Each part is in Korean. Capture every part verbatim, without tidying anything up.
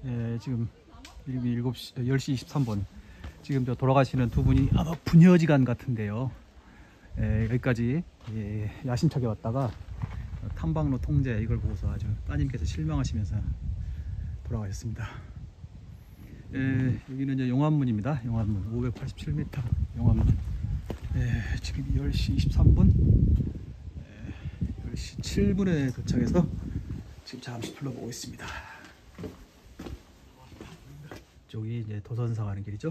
예, 지금 일곱 시, 열 시 이십삼 분. 지금 저 돌아가시는 두 분이 아마 부녀지간 같은데요. 예, 여기까지 예, 야심차게 왔다가 탐방로 통제 이걸 보고서 아주 따님께서 실망하시면서 돌아가셨습니다. 예, 여기는 이제 용암문입니다. 용암문 오백팔십칠 미터 용암문. 예, 지금 열 시 이십삼 분, 예, 열 시 칠 분에 도착해서 지금 잠시 둘러보고 있습니다. 저기 이제 도선사 가는 길이죠.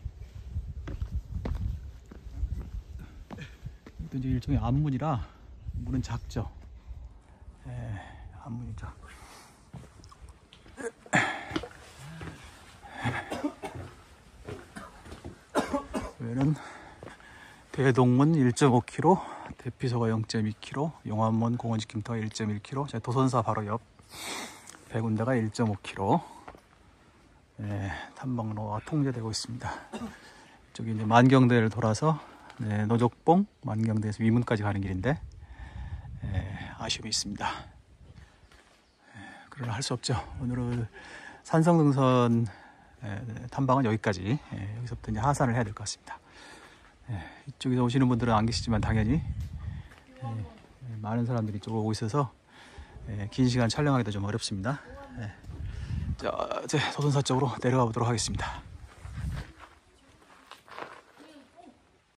이것도 이제 일종의 암문이라 문은 작죠. 예, 암문이죠. 여기는 대동문 일 점 오 킬로미터, 대피소가 영 점 이 킬로미터, 용암문 공원지킴터가 일 점 일 킬로미터, 도선사 바로 옆 백운대가 일 점 오 킬로미터. 네, 탐방로가 통제되고 있습니다. 저기 이제 만경대를 돌아서 네, 노족봉 만경대에서 위문까지 가는 길인데 네, 아쉬움이 있습니다. 네, 그러나 할 수 없죠. 오늘은 산성등선 네, 탐방은 여기까지. 네, 여기서부터 이제 하산을 해야 될 것 같습니다. 네, 이쪽에서 오시는 분들은 안 계시지만 당연히 네, 많은 사람들이 이쪽으로 오고 있어서 네, 긴 시간 촬영하기도 좀 어렵습니다. 네. 자, 이제 도선사 쪽으로 내려가 보도록 하겠습니다.